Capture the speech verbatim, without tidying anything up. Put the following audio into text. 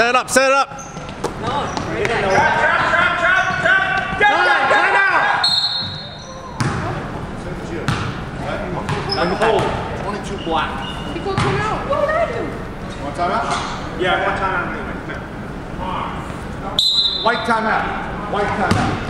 Set it up, set it up. No. Trap, trap, trap, trap, trap. Get it, get it out. I'm cold. twenty-two black. He goes come out. What did I do? One time out? Yeah, one time out. White time out. White time out.